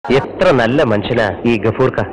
എത്ര നല്ല മനുഷ്യനാ ഈ ഗഫൂർ കാ.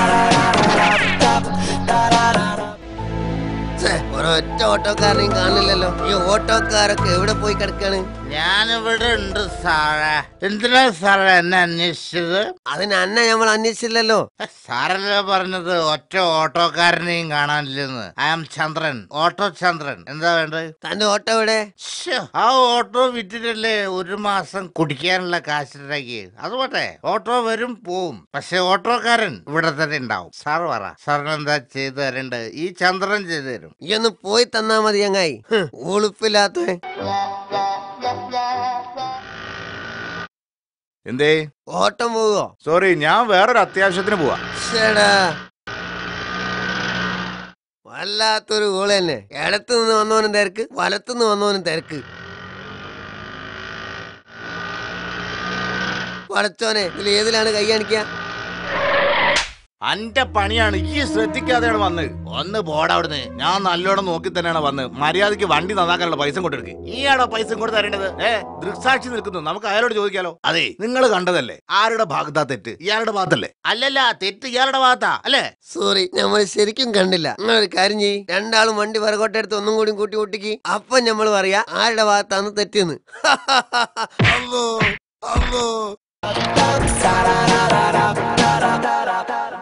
ഒരൊറ്റ ഓട്ടോക്കാരനെയും കാണില്ലല്ലോ. ഈ ഓട്ടോക്കാരൊക്കെ എവിടെ പോയി കിടക്കാണ്? ഞാനിവിടെ ഉണ്ട് സാറേ. എന്തിനാ സാറേ എന്നെ അന്വേഷിച്ചത്? അതിന് അന്നെ നമ്മൾ അന്വേഷിച്ചില്ലല്ലോ. സാറല്ലേ പറഞ്ഞത് ഒറ്റ ഓട്ടോക്കാരനെയും കാണാനില്ലെന്ന്. ഐ ആം ചന്ദ്രൻ, ഓട്ടോ ചന്ദ്രൻ. എന്താ വേണ്ടത്? തന്റെ ഓട്ടോ എവിടെ? ആ ഓട്ടോ വിറ്റിട്ടല്ലേ 1 മാസം കുടിക്കാനുള്ള കാശിട്ടാക്കി. അതുപോട്ടെ, ഓട്ടോ വരും പോവും, പക്ഷെ ഓട്ടോക്കാരൻ ഇവിടെ തന്നെ ഉണ്ടാവും. സാറ് പറ, സാറിന് എന്താ ചെയ്തു തരേണ്ടത്? ഈ ചന്ദ്രൻ ചെയ്തു തരും. ഈ ഒന്ന് പോയി തന്നാ മതി. ചങ്ങായി ഉളുപ്പില്ലാത്ത. എന്തേ ഓട്ടം പോവോ? സോറി, ഞാൻ വേറൊരു അത്യാവശ്യത്തിന് പോവാ. വല്ലാത്തൊരു ഗോള് തന്നെ. ഇടത്തു നിന്ന് വന്നവനും തിരക്ക്, വലത്തുനിന്ന് വന്നവനും തിരക്ക്. പടച്ചോനെ, ഇതിൽ ഏതിലാണ് കൈ കാണിക്കുക? അന്റെ പണിയാണ്, ഈ ശ്രദ്ധിക്കാതെയാണ് വന്നത്. ഒന്ന് പോടാ അവിടുന്ന്. ഞാൻ നല്ലോണം നോക്കി തന്നെയാണ് വന്നത്. മര്യാദക്ക് വണ്ടി നന്നാക്കാനുള്ള പൈസ കൊടുക്ക്. ഈയാണോ പൈസ കൊണ്ട് തരേണ്ടത്? ദൃക്സാക്ഷി നിൽക്കുന്നു, നമുക്ക് അയാളോട് ചോദിക്കാലോ. അതെ, നിങ്ങൾ കണ്ടതല്ലേ, ആരുടെ ഭാഗത്താ തെറ്റ്? ഇയാളുടെ ഭാഗത്തല്ലേ? അല്ലല്ല, തെറ്റ് ഇയാളുടെ ഭാഗത്താ അല്ലേ? സോറി, നമ്മൾ ശരിക്കും കണ്ടില്ല. നിങ്ങളൊരു കാര്യം ചെയ്യ്, രണ്ടാളും വണ്ടി പുറകോട്ടെടുത്ത് ഒന്നും കൂടി കൂട്ടി കൂട്ടിക്ക്. അപ്പൊ നമ്മൾ പറയാ ആരുടെ ഭാഗത്താന്ന് തെറ്റെന്ന്. അല്ലോ അല്ലോ.